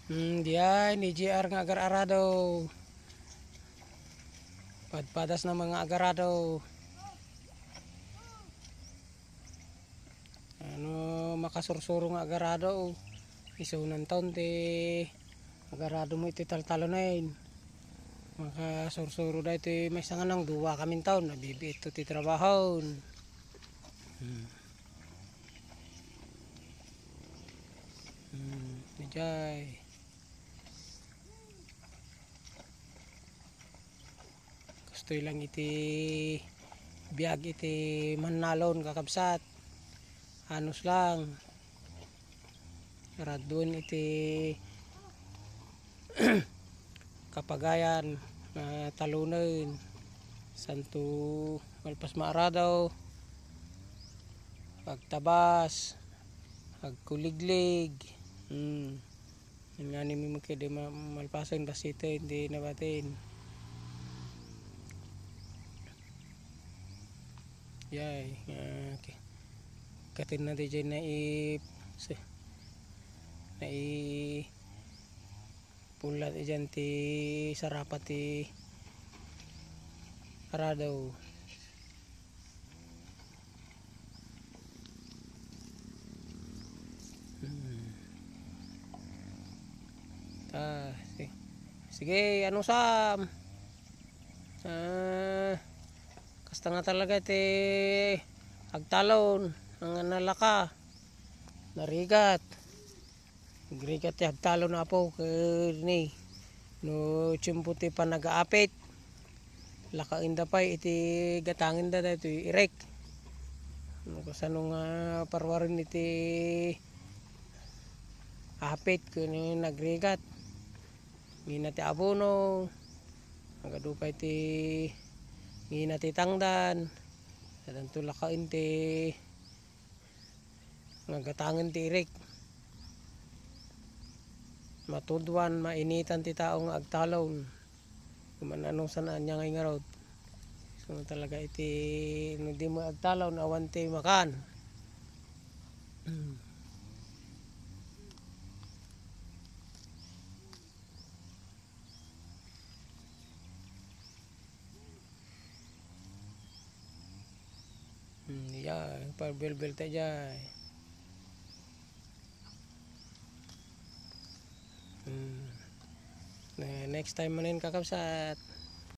Diyan ni GR nga agar-arado. Padpadas ng mga agarado. Ano makasursuro nga agarado. Isunan taon ti agarado mo iti taltalo na yun. Makasursuro da ito may sangan ng duwa kaming taon. Nabibi ito ti trabaho. Nijay. Gusto lang iti biyag iti manalon kakabsat. Anos lang. Radun iti kapagayan na talunan. Santo malpas maaradaw. Pagtabas. Pagkuliglig. Nga ni mo kaya malpasan basito hindi nabatin. Yay, okay. Katin na di dyan na pulat dyan ti sarapat ti aradaw. Sige, ano Sam? Kasta nga talaga iti agtalon ang nalaka narigat ti agtalon na po kani no chimputi pa nag-aapit laka inda pa iti gatangin da ito irek kasano nga parwarin iti apit kani nagrigat ngina ti abono nagadupay ti ngina ti tangdan sadan tulakain ti nagatangan ti irik matudwan mainitan ti taong agtalon kumananong sanaan niya ngay ngarot so talaga iti hindi mo agtalon awan ti makan. Yan, parbel-bel tayo dyan. Next time mo na yun kakabsat.